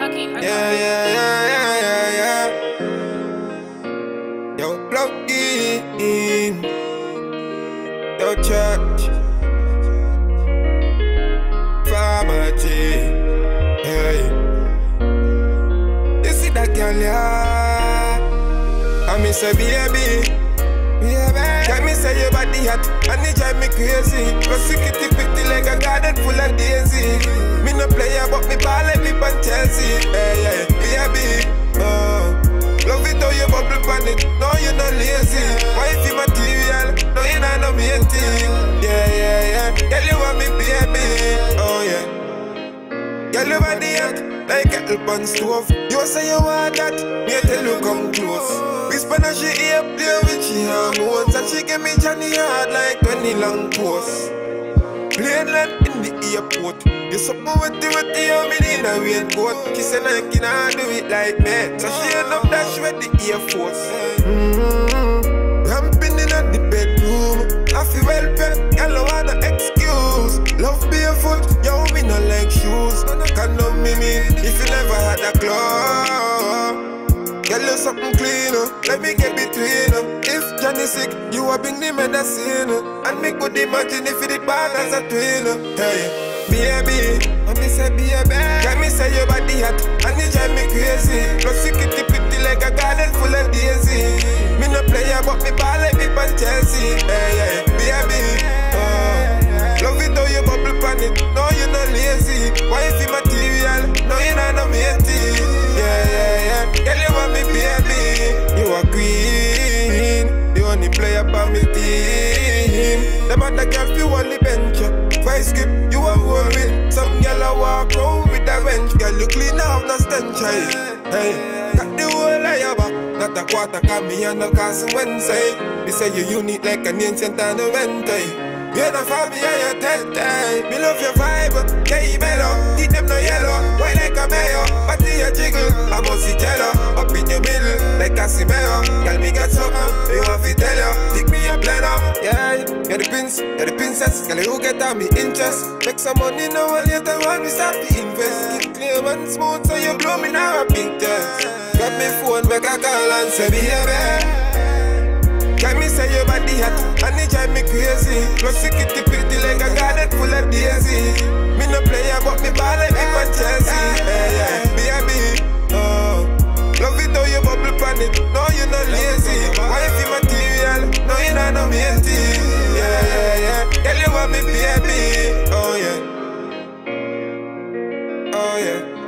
Okay. Yeah. Yo, plug in. Yo, church. Farmer G. Hey. You see that girl, yeah? I miss a baby. Can me say your body hot, and it drive me crazy. Prosecute pretty like a garden full of daisy. Me no player, but me ball like Lip and Chelsea. Hey, baby, oh. Love it how you bubble pan it, no you not lazy. Wifey material, no you not no matey. Yeah. Girl you want me baby, oh yeah. Girl you body hot, like kettle pan stove. You say you want that, me tell you come close. Whisper that she ear play with she hormones, and she give me Johnny hard like 20 long posts. Plane land in the airport. You something with the how me in a raincoat. Kiss and I can't do it like me. So she end up dash with the Air Force. Ramping in at the bedroom. I feel well prep, girl I want no excuse. Love barefoot, yo me no like shoes. Can't love me if you never had a claw. Girl, you something clean, let me get between them. If Johnny sick, you a bring the medicine. And me could imagine if it did bad as a twin. Hey, baby, and me say baby. Can me say your body hot, and it drive me crazy. Plus you kitty pretty like a garden full of daisy. Me no player, but me ball like Lip and Chelsea. Hey, baby, oh. Love it how you bubble pan it, no you not lazy. Wifey material, no you not no matey. Yeah. Girl, you want me, baby. You a queen. The only player for me team. Them other girls feel only bench. Vice grip, you a roll with. Some girl a walk round with a bench. Girl, you clean off no stench. Hey, got the whole of your back. Not a quarter, come me and no cast Wednesday. They say you unique like an ancient ornament. You're not for me, you're dead. Me love your vibe, yeah, you mellow. Eat them no yellow, white like a mayo. Body a jiggle, I must see jello. Up in your middle, like Casimiro. Girl, me got something, you want to tell you. Pick me a planner, yeah. You're the prince, you're the princess. Girl, you get on me interest. Make some money now and later when we start to invest. Get clear and smooth so you blow me now a big test. Got me phone, make a call and say baby. Can me say your body hot, and it drive me crazy. Plus you kitty pretty like a garden full of daisy. Me no player, but me ball like Lip and Chelsea. Yeah, baby, oh. Love it how you bubble pan it, no you not lazy. Wifey material, no you not no matey. Yeah. Girl you want me baby, oh yeah.